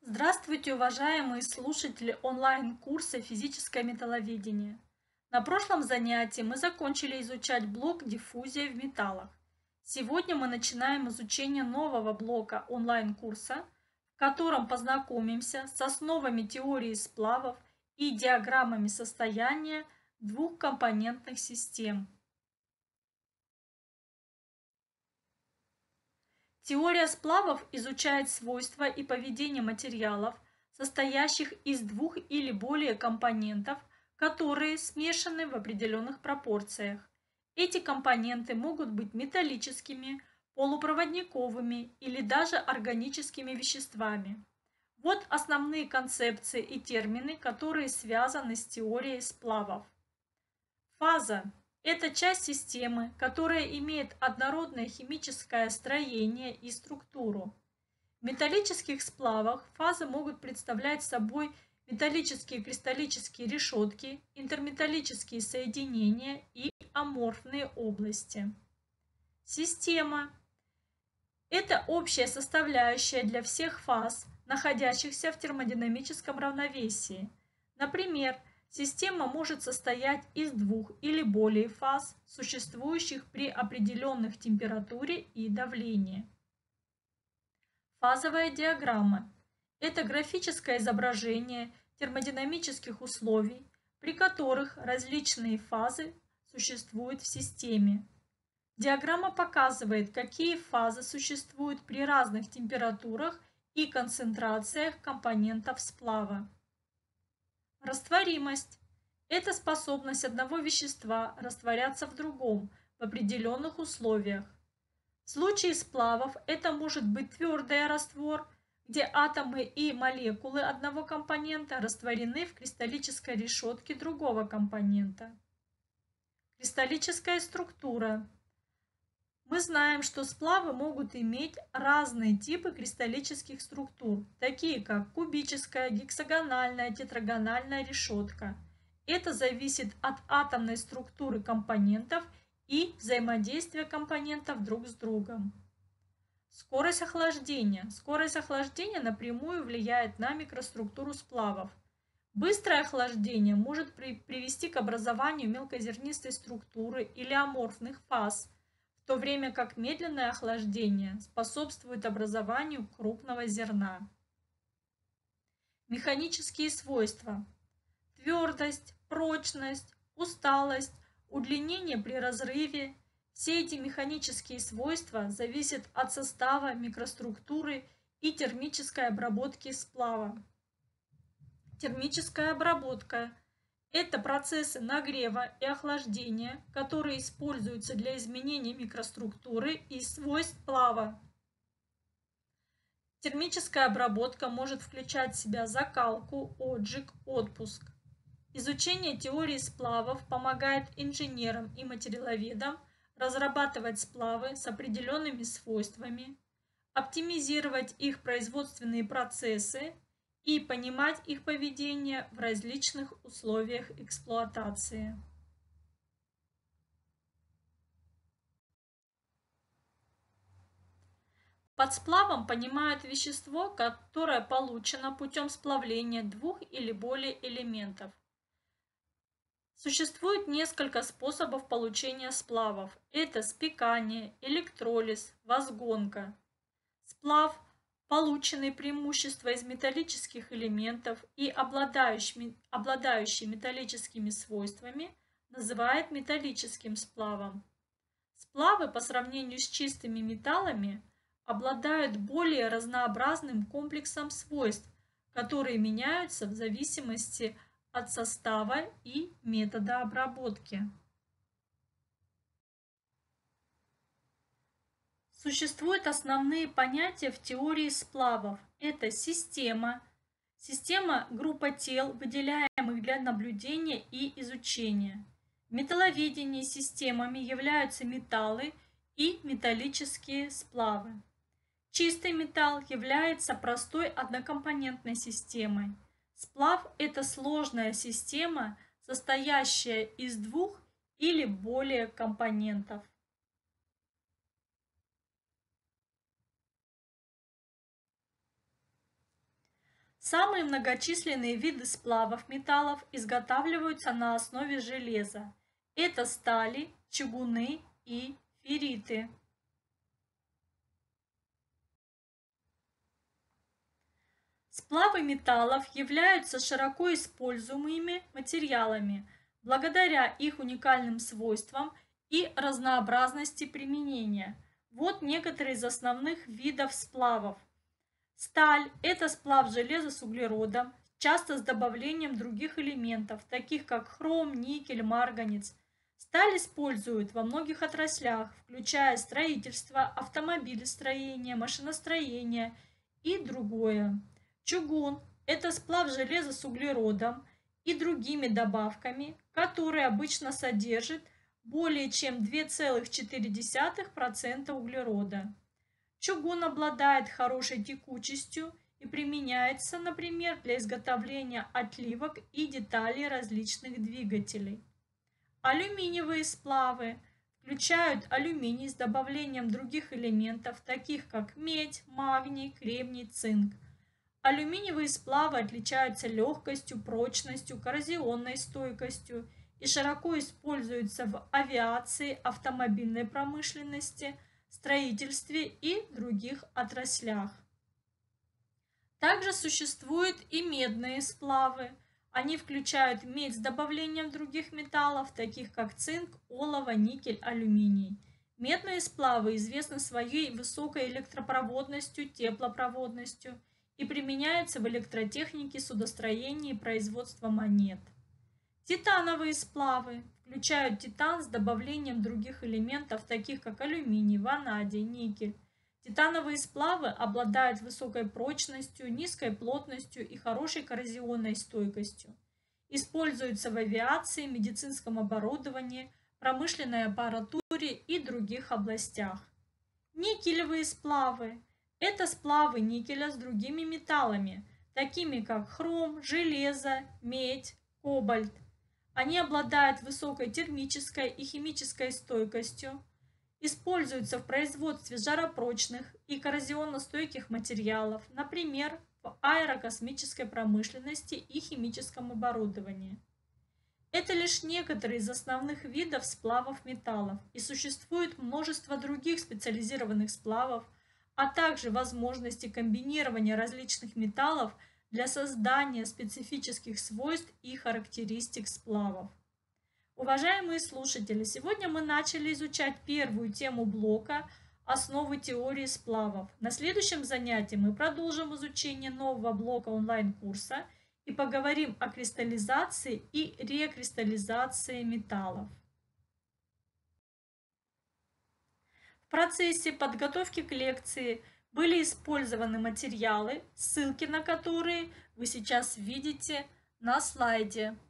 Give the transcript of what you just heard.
Здравствуйте, уважаемые слушатели онлайн-курса «Физическое металловедение». На прошлом занятии мы закончили изучать блок «Диффузия в металлах». Сегодня мы начинаем изучение нового блока онлайн-курса, в котором познакомимся с основами теории сплавов и диаграммами состояния двухкомпонентных систем. Теория сплавов изучает свойства и поведение материалов, состоящих из двух или более компонентов, которые смешаны в определенных пропорциях. Эти компоненты могут быть металлическими, полупроводниковыми или даже органическими веществами. Вот основные концепции и термины, которые связаны с теорией сплавов. Фаза – это часть системы, которая имеет однородное химическое строение и структуру. В металлических сплавах фазы могут представлять собой металлические кристаллические решетки, интерметаллические соединения и аморфные области. Система – это общая составляющая для всех фаз, находящихся в термодинамическом равновесии. Например, система может состоять из двух или более фаз, существующих при определенных температуре и давлении. Фазовая диаграмма – это графическое изображение термодинамических условий, при которых различные фазы существуют в системе. Диаграмма показывает, какие фазы существуют при разных температурах и концентрациях компонентов сплава. Растворимость – это способность одного вещества растворяться в другом в определенных условиях. В случае сплавов это может быть твердый раствор, где атомы и молекулы одного компонента растворены в кристаллической решетке другого компонента. Кристаллическая структура. Мы знаем, что сплавы могут иметь разные типы кристаллических структур, такие как кубическая, гексагональная, тетрагональная решетка. Это зависит от атомной структуры компонентов и взаимодействия компонентов друг с другом. Скорость охлаждения. Скорость охлаждения напрямую влияет на микроструктуру сплавов. Быстрое охлаждение может привести к образованию мелкозернистой структуры или аморфных фаз, в то время как медленное охлаждение способствует образованию крупного зерна. Механические свойства. Твердость, прочность, усталость, удлинение при разрыве. Все эти механические свойства зависят от состава, микроструктуры и термической обработки сплава. Термическая обработка – это процессы нагрева и охлаждения, которые используются для изменения микроструктуры и свойств сплава. Термическая обработка может включать в себя закалку, отжиг, отпуск. Изучение теории сплавов помогает инженерам и материаловедам разрабатывать сплавы с определенными свойствами, оптимизировать их производственные процессы и понимать их поведение в различных условиях эксплуатации. Под сплавом понимают вещество, которое получено путем сплавления двух или более элементов. Существует несколько способов получения сплавов. Это спекание, электролиз, возгонка. Сплав, полученный преимущество из металлических элементов и обладающий металлическими свойствами, называют металлическим сплавом. Сплавы по сравнению с чистыми металлами обладают более разнообразным комплексом свойств, которые меняются в зависимости от состава и метода обработки. Существуют основные понятия в теории сплавов. Это система, группа тел, выделяемых для наблюдения и изучения. В металловедении системами являются металлы и металлические сплавы. Чистый металл является простой однокомпонентной системой. Сплав – это сложная система, состоящая из двух или более компонентов. Самые многочисленные виды сплавов металлов изготавливаются на основе железа. Это стали, чугуны и ферриты. Сплавы металлов являются широко используемыми материалами благодаря их уникальным свойствам и разнообразности применения. Вот некоторые из основных видов сплавов. Сталь – это сплав железа с углеродом, часто с добавлением других элементов, таких как хром, никель, марганец. Сталь используют во многих отраслях, включая строительство, автомобилестроение, машиностроение и другое. Чугун – это сплав железа с углеродом и другими добавками, который обычно содержит более чем 2,4% углерода. Чугун обладает хорошей текучестью и применяется, например, для изготовления отливок и деталей различных двигателей. Алюминиевые сплавы включают алюминий с добавлением других элементов, таких как медь, магний, кремний, цинк. Алюминиевые сплавы отличаются легкостью, прочностью, коррозионной стойкостью и широко используются в авиации, автомобильной промышленности, строительстве и других отраслях. Также существуют и медные сплавы. Они включают медь с добавлением других металлов, таких как цинк, олово, никель, алюминий. Медные сплавы известны своей высокой электропроводностью, теплопроводностью и применяются в электротехнике, судостроении и производстве монет. Титановые сплавы включают титан с добавлением других элементов, таких как алюминий, ванадий, никель. Титановые сплавы обладают высокой прочностью, низкой плотностью и хорошей коррозионной стойкостью. Используются в авиации, медицинском оборудовании, промышленной аппаратуре и других областях. Никелевые сплавы – это сплавы никеля с другими металлами, такими как хром, железо, медь, кобальт. Они обладают высокой термической и химической стойкостью, используются в производстве жаропрочных и коррозионно-стойких материалов, например, в аэрокосмической промышленности и химическом оборудовании. Это лишь некоторые из основных видов сплавов металлов, и существует множество других специализированных сплавов, а также возможности комбинирования различных металлов для создания специфических свойств и характеристик сплавов. Уважаемые слушатели, сегодня мы начали изучать первую тему блока «Основы теории сплавов». На следующем занятии мы продолжим изучение нового блока онлайн-курса и поговорим о кристаллизации и рекристаллизации металлов. В процессе подготовки к лекции были использованы материалы, ссылки на которые вы сейчас видите на слайде.